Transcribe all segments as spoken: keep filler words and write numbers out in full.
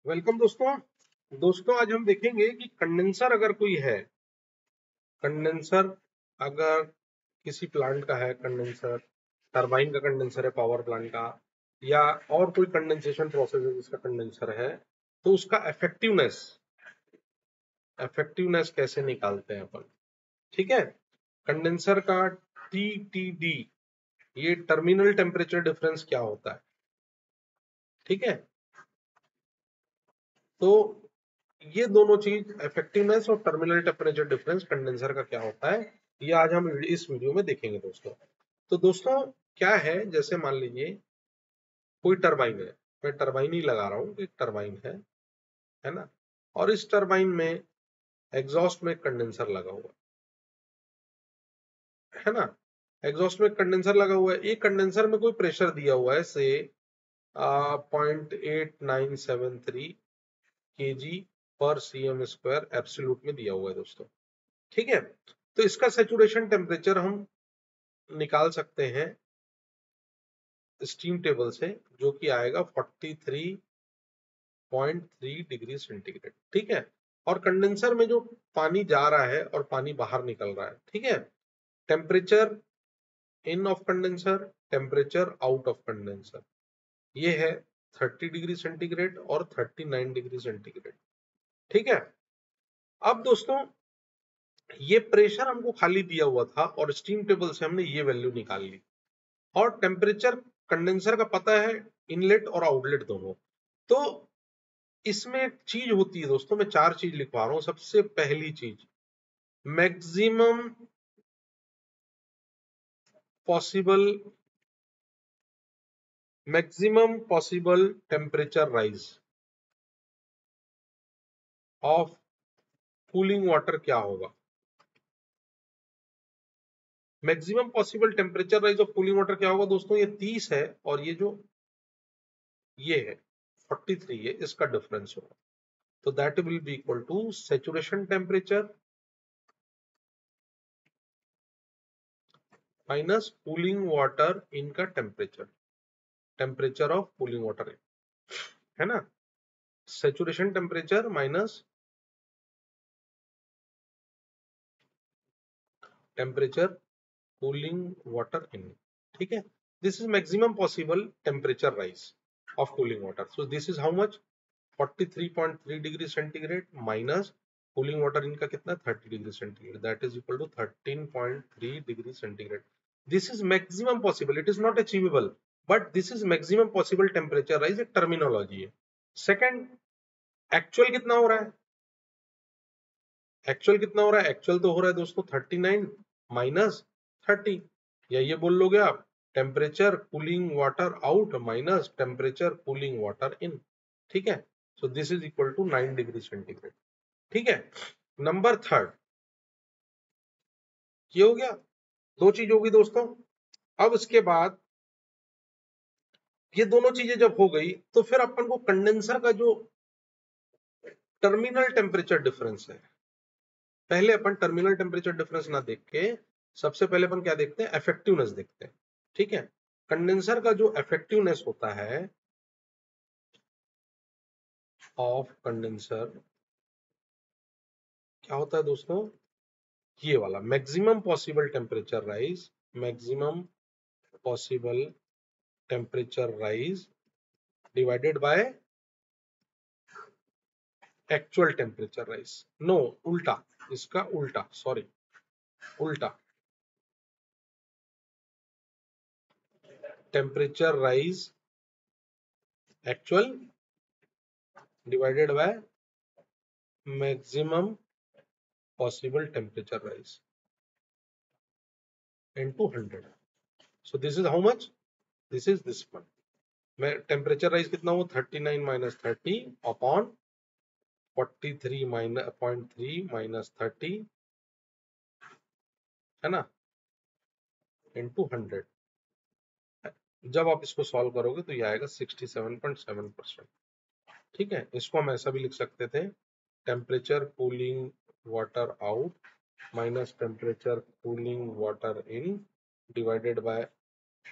Welcome दोस्तों दोस्तों आज हम देखेंगे कि कंडेंसर अगर कोई है कंडेंसर अगर किसी प्लांट का है कंडेंसर टरबाइन का कंडेंसर है पावर प्लांट का या और कोई कंडेंसेशन प्रोसेस है जिसका कंडेंसर है तो उसका इफेक्टिवनेस इफेक्टिवनेस कैसे निकालते हैं अपन। ठीक है, कंडेंसर का टी टी डी ये टर्मिनल टेम्परेचर डिफरेंस क्या होता है। ठीक है, तो ये दोनों चीज इफेक्टिवनेस और टर्मिनल टेम्परेचर डिफरेंस कंडेंसर का क्या होता है ये आज हम इस वीडियो में देखेंगे दोस्तों। तो दोस्तों क्या है, जैसे मान लीजिए कोई टरबाइन है, मैं टरबाइन ही लगा रहा हूँ, एक टरबाइन है है ना, और इस टरबाइन में एग्जॉस्ट में कंडेंसर लगा हुआ है ना, एग्जॉस्ट में कंडेंसर लगा हुआ है। एक कंडेंसर में कोई प्रेशर दिया हुआ है से point eight nine seven three के जी पर सी एम स्क्वायर एब्सोल्यूट में दिया हुआ है दोस्तों। ठीक है, तो इसका सेचुरेशन टेम्परेचर हम निकाल सकते हैं स्टीम टेबल से, जो कि आएगा forty three point three degree centigrade. ठीक है, और कंडेंसर में जो पानी जा रहा है और पानी बाहर निकल रहा है, ठीक है, temperature in of condenser, temperature out of condenser, ये है थर्टी डिग्री सेंटीग्रेड और थर्टी नाइन डिग्री सेंटीग्रेड। ठीक है, अब दोस्तों ये प्रेशर हमको खाली दिया हुआ था और स्टीम टेबल से हमने ये वैल्यू निकाल ली, और टेम्परेचर कंडेंसर का पता है इनलेट और आउटलेट दोनों। तो इसमें एक चीज होती है दोस्तों, मैं चार चीज लिखवा रहा हूं। सबसे पहली चीज, maximum possible maximum possible temperature rise of cooling water क्या होगा। Maximum possible temperature rise of cooling water क्या होगा दोस्तों, ये तीस है और ये जो ये है फोर्टी थ्री है, इसका डिफरेंस होगा। तो that will be equal to saturation temperature minus cooling water इनका temperature, temperature of cooling water है ना, saturation temperature minus temperature cooling water in. ठीक है, this is maximum possible temperature rise of cooling water. So this is how much, forty three point three degree centigrade minus cooling water इनका कितना thirty degree centigrade, that is equal to thirteen point three degree centigrade. This is maximum possible, it is not achievable but this is maximum possible temperature rise, एक terminology है। Second, actual कितना हो रहा है, actual कितना हो रहा है, एक्चुअल तो हो रहा है दोस्तों थर्टी नाइन माइनस थर्टी, या ये बोल लोगे आप temperature cooling water out minus temperature cooling water in. ठीक है, so this is equal to nine degree centigrade. ठीक है, नंबर थर्ड ये हो गया, दो चीज होगी दोस्तों। अब इसके बाद ये दोनों चीजें जब हो गई तो फिर अपन को कंडेंसर का जो टर्मिनल टेम्परेचर डिफरेंस है, पहले अपन टर्मिनल टेम्परेचर डिफरेंस ना देख के सबसे पहले अपन क्या देखते हैं, इफेक्टिवनेस देखते हैं। ठीक है, कंडेंसर का जो इफेक्टिवनेस होता है ऑफ कंडेंसर क्या होता है दोस्तों, ये वाला maximum possible temperature rise, maximum possible temperature rise divided by actual temperature rise. No, उल्टा, इसका उल्टा, सॉरी उल्टा, temperature rise actual divided by maximum possible temperature rise into one hundred. So this is how much, this is this one, मैं temperature rise कितना हो thirty nine minus thirty upon forty three minus point three minus thirty है ना, into hundred. जब आप इसको solve करोगे तो ये आएगा sixty seven point seven percent. ठीक है, इसको हम ऐसा भी लिख सकते थे, temperature cooling water out minus temperature cooling water in divided by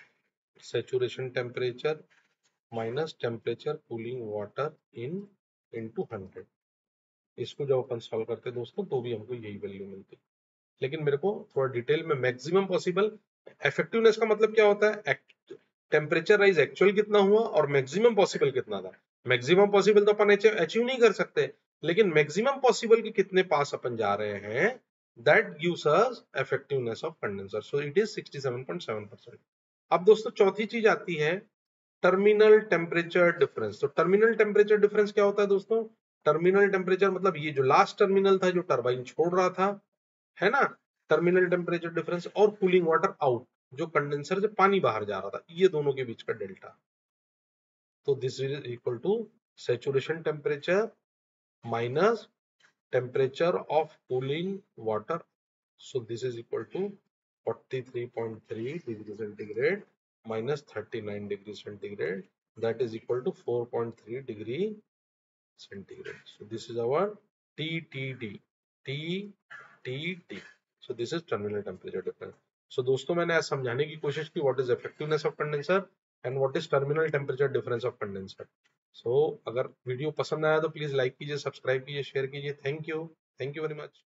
saturation temperature minus temperature cooling water in into hundred. इसको जब अपन सॉल्व करते हैं दोस्तों तो भी हमको यही वैल्यू मिलती है। लेकिन मेरे को थोड़ा डिटेल में मैक्सिमम पॉसिबल, इफेक्टिवनेस का मतलब क्या होता है, टेम्परेचर राइज एक्चुअल कितना हुआ और मैक्सिमम पॉसिबल कितना था। मैक्सिमम पॉसिबल तो अपन अचीव नहीं कर सकते, लेकिन मैक्सिमम पॉसिबल के कितने पास अपन जा रहे हैं, that gives us effectiveness of condenser. So it is sixty seven point seven percent. अब दोस्तों चौथी चीज आती है टर्मिनल टेम्परेचर डिफरेंस। तो टर्मिनल टेम्परेचर डिफरेंस क्या होता है दोस्तों, टर्मिनल टेम्परेचर मतलब ये जो लास्ट टर्मिनल था जो टरबाइन छोड़ रहा था, है ना, टर्मिनल टेम्परेचर डिफरेंस, और कूलिंग वाटर आउट जो कंडेंसर से पानी बाहर जा रहा था, ये दोनों के बीच का डेल्टा। तो this is equal to saturation temperature minus temperature of cooling water. So this is equal to forty three point three degree centigrade minus thirty-nine degree centigrade, that is equal to four point three degree centigrade. So this is our T T D. T T D. So this is terminal temperature difference. So दोस्तों मैंने आज समझाने की कोशिश की what is effectiveness of condenser and what is terminal temperature difference of condenser. So अगर video पसंद आया तो प्लीज लाइक कीजिए, सब्सक्राइब कीजिए, शेयर कीजिए। Thank you, thank you very much.